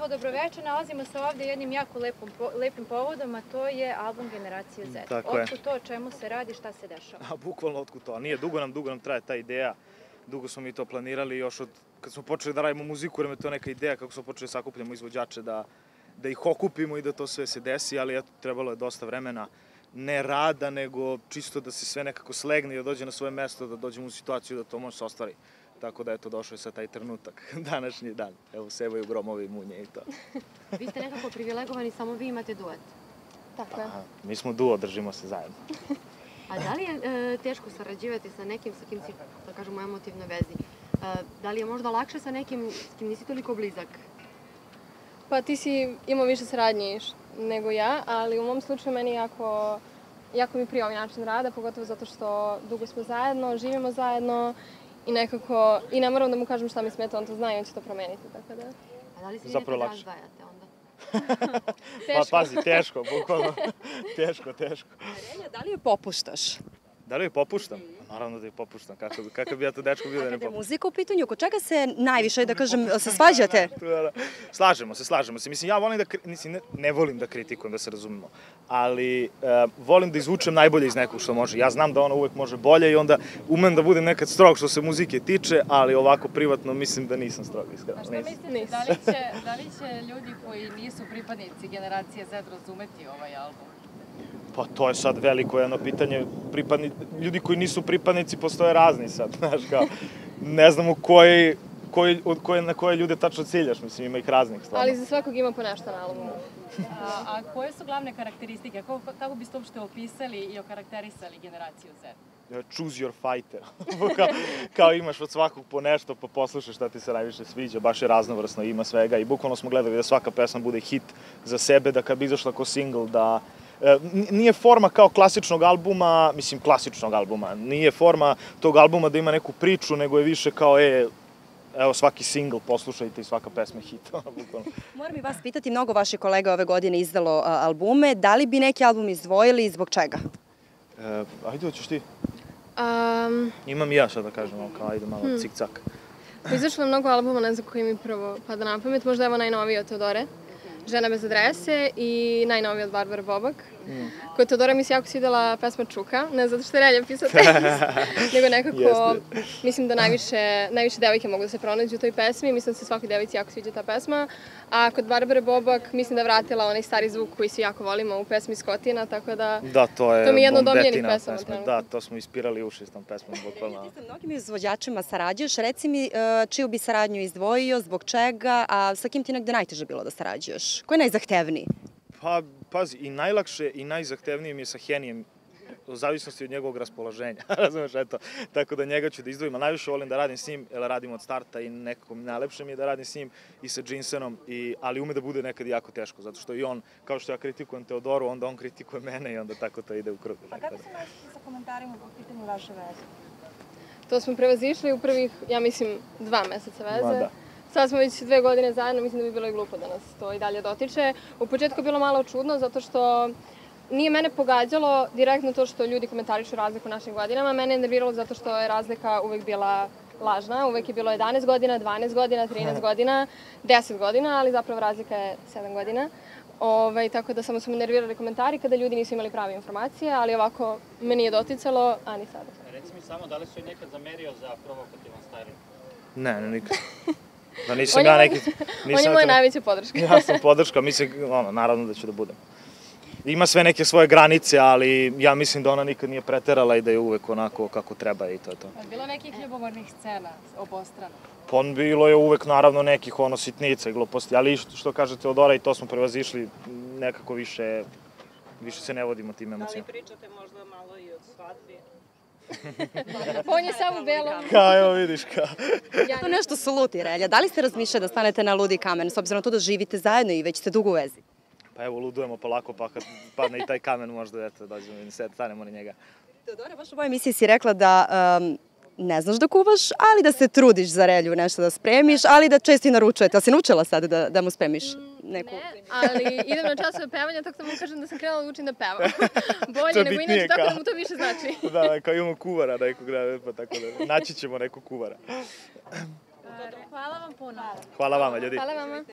Evo, dobroveče, nalazimo se ovde jednim jako lepim povodom, a to je album Generacije Z. Otkud to, o čemu se radi, šta se dešava? Bukvalno otkud to, a nije, dugo nam traje ta ideja, dugo smo mi to planirali još od kad smo počeli da radimo muziku, jer me to neka ideja kako smo počeli sakupljamo izvođače, da ih okupimo i da to sve se desi, ali eto, trebalo je dosta vremena, ne rada, nego čisto da se sve nekako slegne i da dođe na svoje mesto, da dođemo u situaciju da to može se ostvari. Tako da, eto, došao je sad taj trenutak, današnji dan. Evo, sevaju gromovi i munje i to. Vi ste nekako privilegovani, samo vi imate duet. Tako je. Mi smo duo, držimo se zajedno. A da li je teško sarađivati sa nekim sa kim si, da kažemo, emotivnoj vezi? Da li je možda lakše sa nekim s kim nisi toliko blizak? Pa ti si imao više saradnje nego ja, ali u mom slučaju meni jako mi prija ovaj način rada, pogotovo zato što dugo smo zajedno, živimo zajedno i nekako, i ne moram da mu kažem šta mi smeta, on to zna i on će to promeniti, tako da. A da li se vi nekad razdvajate onda? Pa pazi, teško, bukvalno, teško. Renja, da li je popuštaš? Da li je popuštam? Naravno da je popuštam, kakav bi ja to dečko bio da ne popuštam. A kada je muzika u pitanju, oko čega se najviše, da kažem, se svađate? Slažemo se. Mislim, ja volim ne volim da kritikujem, da se razumemo, ali volim da izvučem najbolje iz nekog što može. Ja znam da ona uvek može bolje i onda umem da budem nekad strog što se muzike tiče, ali ovako privatno mislim da nisam strog, iskreno. A šta mislite, da li će ljudi koji nisu pripadnici Generacije Z razumeti ovaj album? Pa to je sad veliko jedno pitanje, ljudi koji nisu pripadnici postoje razni sad, znaš kao, ne znam na koje ljude tačno ciljaš, mislim ima ih raznih stvarno. Ali za svakog ima po nešto na albumu. A koje su glavne karakteristike, kako biste uopšte opisali i okarakterisali Generaciju Z? Choose your fighter, kao imaš od svakog po nešto, pa poslušaš šta ti se najviše sviđa, baš je raznovrsno, ima svega i bukvalno smo gledali da svaka pesma bude hit za sebe, da kad bi izašla kao single, da nije forma kao klasičnog albuma, nije forma tog albuma da ima neku priču, nego je više kao, evo svaki single poslušajte i svaka pesma je hit. Moram i vas pitati, mnogo vaših kolega ove godine izdalo albume, da li bi neki album izdvojili i zbog čega? Ajde, hoćeš ti? Imam i ja šta da kažem, kao ajde malo cik-cak. Izašlo je mnogo albuma, ne znam koji mi prvo pada na pamet, možda evo najnoviji od Teodore, Žena bez adrese i najnoviji od Barbare Bobak. Kod Teodora mi se jako svidela pesma Čuka, ne zato što je Relja pisao tekst, nego nekako mislim da najviše devojke mogu da se pronađu u toj pesmi, mislim da se svakoj devojci jako sviđa ta pesma. A kod Barbare Bobak mislim da je vratila onaj stari zvuk koji svi jako volimo u pesmi Skotina, tako da to mi je jedno od omiljenih pesama. Da, to smo ispirali uši s tom pesmom. Ti sa mnogim izvođačima sarađuješ, reci mi čiju bi saradnju izdvojio, zbog čega, a sa kim ti negde najteže bilo da sarađuješ? Ko je najzahtevniji? Pa, pazi, i najlakše i najzahtevnije mi je sa Henijem, u zavisnosti od njegovog raspoloženja, razumeš, eto, tako da njega ću da izdvojim, a najviše volim da radim s njim, jer radim od starta i nekako najlepše mi je da radim s njim i sa Džinsenom, ali ume da bude nekad jako teško, zato što i on, kao što ja kritikujem Teodoru, onda on kritikuje mene i onda tako to ide u krug. Pa kako se nosite sa komentarima po pitanju vaše veze? To smo prevazišli u prvih, ja mislim, 2 meseca veze. Sad smo već 2 godine zajedno, mislim da bi bilo i glupo da nas to i dalje dotiče. U početku je bilo malo čudno, zato što nije mene pogađalo direktno to što ljudi komentarišu razliku u našim godinama. Mene je nerviralo zato što je razlika uvek bila lažna. Uvek je bilo 11 godina, 12 godina, 13 godina, 10 godina, ali zapravo razlika je 7 godina. Tako da samo su me nervirali komentari kada ljudi nisu imali prave informacije, ali ovako me nije doticalo, a ni sada. Reci mi samo, da li su i nekad zamerio za provokativan styling? Ne, nikad. Da nisam ja neki... On je moja najveća podrška. Ja sam podrška, mislim, naravno da ću da budem. Ima sve neke svoje granice, ali ja mislim da ona nikad nije preterala i da je uvek onako kako treba i to je to. Je bilo nekih ljubomornih scena obostrano? Pa bilo je uvek naravno nekih sitnica i gluposti, ali što kaže Teodora i to smo prevazišli, nekako više se ne vodimo tim emocijama. Da li pričate možda malo i o svadbi? On je samo belo. Kao, evo vidiš kao. To nešto su luti, Relja. Da li ste razmišljali da stanete na Ludi kamen, s obzirom na to da živite zajedno i već ste dugo u vezi? Pa evo, ludujemo polako, pa kad padne i taj kamen možda, eto, dođemo i stanemo na njega. Teodora, baš u ovoj emisiji si rekla da ne znaš da kuvaš, ali da se trudiš za Relju nešto da spremiš, ali da često i naručujete. Ali si naučila sad da mu spremiš neku? Ne, ali idem na časove pevanja, tako da mu kažem da sam krenula da učim da pevam. Bolje nego inače, tako da mu to više znači. Da, kao imamo kuvara nekog, pa tako da naći ćemo nekog kuvara. Hvala vam puno. Hvala vama, ljudi. Hvala vama.